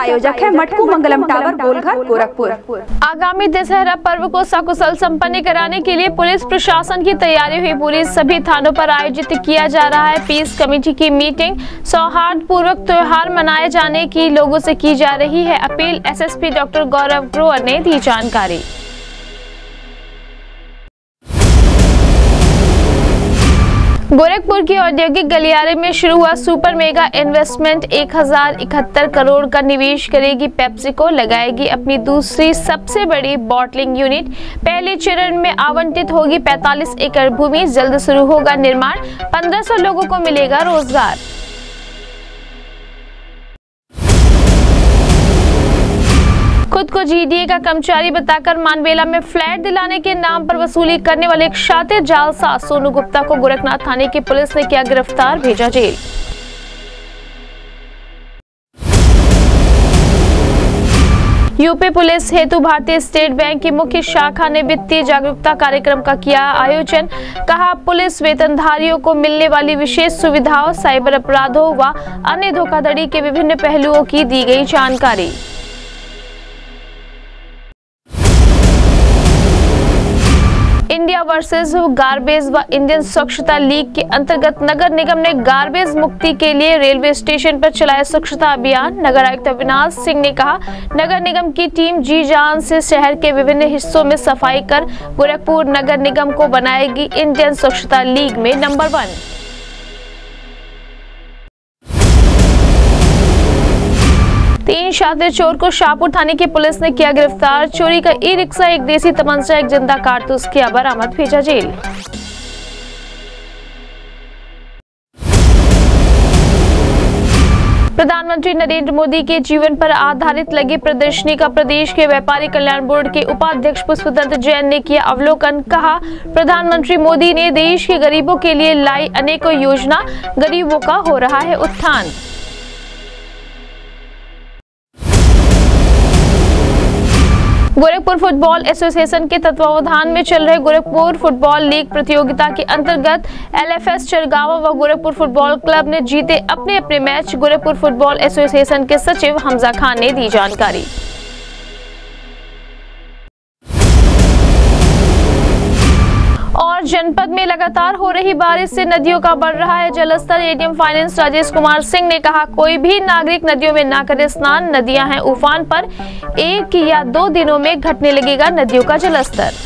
प्रायोजक है मटकू मंगलम टावर, गोलघर, गोरखपुर। आगामी दशहरा पर्व को सकुशल संपन्न कराने के लिए पुलिस प्रशासन की तैयारी हुई पूरी। सभी थानों पर आयोजित किया जा रहा है पीस कमेटी की मीटिंग। सौहार्दपूर्वक त्योहार मनाए जाने की लोगों से की जा रही है अपील। एसएसपी डॉक्टर गौरव ग्रोवर ने दी जानकारी। गोरखपुर की औद्योगिक गलियारे में शुरू हुआ सुपर मेगा इन्वेस्टमेंट 1071 करोड़ का निवेश करेगी पेप्सिको, लगाएगी अपनी दूसरी सबसे बड़ी बॉटलिंग यूनिट। पहले चरण में आवंटित होगी 45 एकड़ भूमि। जल्द शुरू होगा निर्माण। 1500 लोगों को मिलेगा रोजगार। खुद को जीडीए का कर्मचारी बताकर मानवेला में फ्लैट दिलाने के नाम पर वसूली करने वाले एक शातिर जालसाज सोनू गुप्ता को गोरखनाथ थाने की पुलिस ने किया गिरफ्तार, भेजा जेल। यूपी पुलिस हेतु भारतीय स्टेट बैंक की मुख्य शाखा ने वित्तीय जागरूकता कार्यक्रम का किया आयोजन। कहा, पुलिस वेतनधारियों को मिलने वाली विशेष सुविधाओं, साइबर अपराधों व अन्य धोखाधड़ी के विभिन्न पहलुओं की दी गई जानकारी। इंडिया वर्सेस गार्बेज व इंडियन स्वच्छता लीग के अंतर्गत नगर निगम ने गार्बेज मुक्ति के लिए रेलवे स्टेशन पर चलाया स्वच्छता अभियान। नगर आयुक्त अविनाश सिंह ने कहा, नगर निगम की टीम जी जान से शहर के विभिन्न हिस्सों में सफाई कर गोरखपुर नगर निगम को बनाएगी इंडियन स्वच्छता लीग में नंबर 1। तीन शातिर चोर को शाहपुर थाने की पुलिस ने किया गिरफ्तार। चोरी का ई रिक्शा, एक देसी तमंचा, एक जिंदा कारतूस किया बरामद, भेजा जेल। प्रधानमंत्री नरेंद्र मोदी के जीवन पर आधारित लगी प्रदर्शनी का प्रदेश के व्यापारी कल्याण बोर्ड के उपाध्यक्ष पुष्पदत्त जैन ने किया अवलोकन। कहा, प्रधानमंत्री मोदी ने देश के गरीबों के लिए लाई अनेकों योजना, गरीबों का हो रहा है उत्थान। गोरखपुर फुटबॉल एसोसिएशन के तत्वावधान में चल रहे गोरखपुर फुटबॉल लीग प्रतियोगिता के अंतर्गत एलएफएस चरगावा व गोरखपुर फुटबॉल क्लब ने जीते अपने अपने मैच। गोरखपुर फुटबॉल एसोसिएशन के सचिव हमजा खान ने दी जानकारी। और जनपद में लगातार हो रही बारिश से नदियों का बढ़ रहा है जलस्तर। एडीएम फाइनेंस राजेश कुमार सिंह ने कहा, कोई भी नागरिक नदियों में ना करे स्नान। नदियां हैं उफान पर, 1 या 2 दिनों में घटने लगेगा नदियों का जलस्तर।